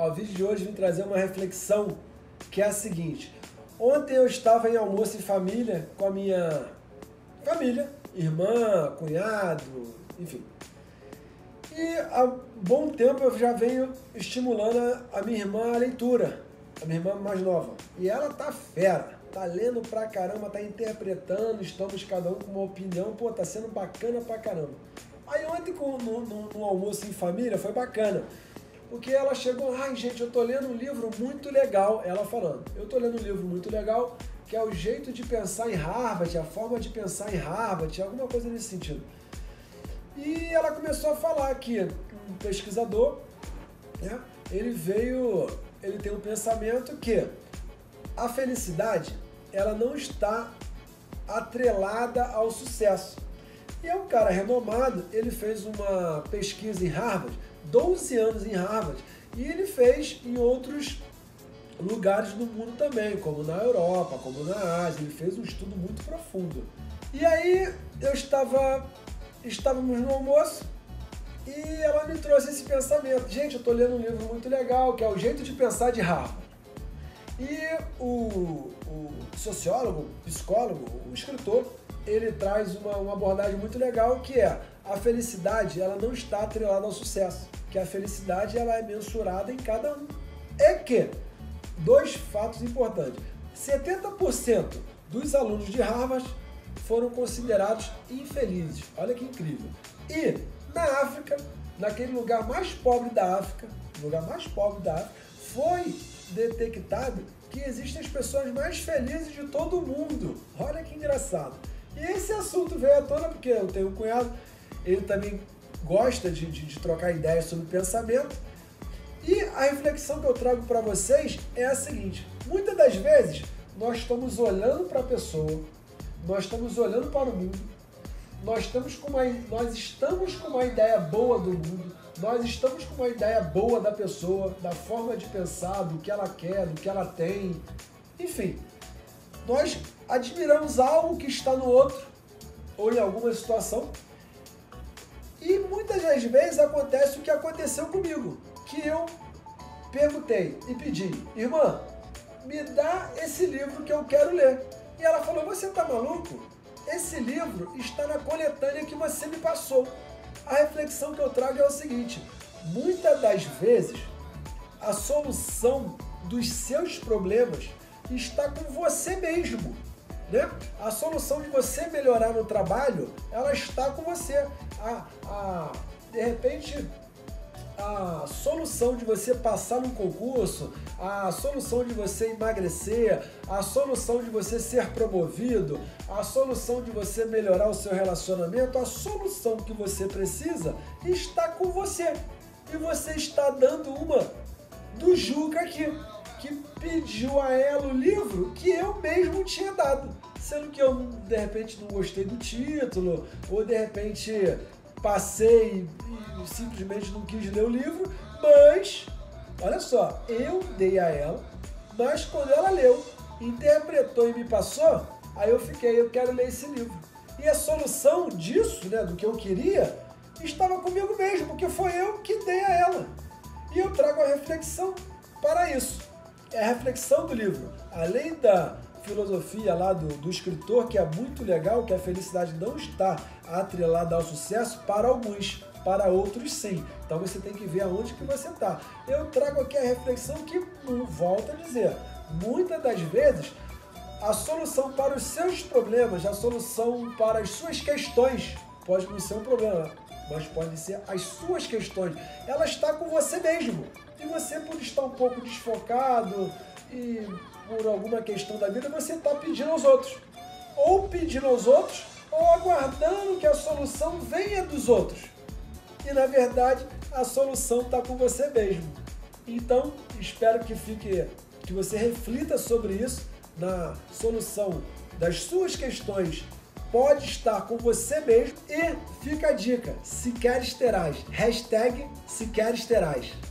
O vídeo de hoje vim trazer uma reflexão que é a seguinte. Ontem eu estava em almoço em família com a minha família, irmã, cunhado, enfim. E há bom tempo eu já venho estimulando a minha irmã à leitura, a minha irmã mais nova. E ela tá fera, tá lendo pra caramba, tá interpretando, estamos cada um com uma opinião, pô, tá sendo bacana pra caramba. Aí ontem no almoço em família foi bacana, porque ela chegou, ai gente, eu tô lendo um livro muito legal, ela falando, eu tô lendo um livro muito legal, que é o jeito de pensar em Harvard, a forma de pensar em Harvard, alguma coisa nesse sentido. E ela começou a falar que um pesquisador, né, ele tem um pensamento que a felicidade, ela não está atrelada ao sucesso. E é um cara renomado, ele fez uma pesquisa em Harvard, 12 anos em Harvard, e ele fez em outros lugares do mundo também, como na Europa, como na Ásia, ele fez um estudo muito profundo. E aí estávamos no almoço e ela me trouxe esse pensamento. Gente, eu estou lendo um livro muito legal, que é O Jeito de Pensar de Harvard. E o sociólogo, psicólogo, o escritor, ele traz uma abordagem muito legal, que é a felicidade, ela não está atrelada ao sucesso, que a felicidade ela é mensurada em cada um. É que, dois fatos importantes, 70% dos alunos de Harvard foram considerados infelizes. Olha que incrível. E na África, naquele lugar mais pobre da África, foi detectado que existem as pessoas mais felizes de todo o mundo. Olha que engraçado. E esse assunto veio à tona porque eu tenho um cunhado, ele também gosta de trocar ideias sobre pensamento. E a reflexão que eu trago para vocês é a seguinte. Muitas das vezes, nós estamos olhando para a pessoa, nós estamos olhando para o mundo, nós estamos com uma ideia boa do mundo, nós estamos com uma ideia boa da pessoa, da forma de pensar, do que ela quer, do que ela tem, enfim. Nós admiramos algo que está no outro, ou em alguma situação, e muitas das vezes acontece o que aconteceu comigo, que eu perguntei e pedi, irmã, me dá esse livro que eu quero ler. E ela falou, você tá maluco? Esse livro está na coletânea que você me passou. A reflexão que eu trago é o seguinte, muitas das vezes a solução dos seus problemas está com você mesmo, né? A solução de você melhorar no trabalho, ela está com você. De repente, a solução de você passar num concurso, a solução de você emagrecer, a solução de você ser promovido, a solução de você melhorar o seu relacionamento, a solução que você precisa está com você. E você está dando uma do Juca aqui, que pediu a ela o livro que eu mesmo tinha dado. Sendo que eu, de repente, não gostei do título, ou de repente passei e simplesmente não quis ler o livro, mas, olha só, eu dei a ela, mas quando ela leu, interpretou e me passou, aí eu quero ler esse livro. E a solução disso, né, do que eu queria, estava comigo mesmo, porque foi eu que dei a ela. E eu trago a reflexão para isso. É a reflexão do livro. Além da filosofia lá do escritor, que é muito legal, que a felicidade não está atrelada ao sucesso para alguns, para outros sim. Então você tem que ver aonde que você está. Eu trago aqui a reflexão que, volto a dizer, muitas das vezes a solução para os seus problemas, a solução para as suas questões, pode não ser um problema, mas podem ser as suas questões, ela está com você mesmo. E você, por estar um pouco desfocado e por alguma questão da vida, você está pedindo aos outros. Ou pedindo aos outros, ou aguardando que a solução venha dos outros. E, na verdade, a solução está com você mesmo. Então, espero que você reflita sobre isso. Na solução das suas questões pode estar com você mesmo. E fica a dica, se queres terás. #se queres terás.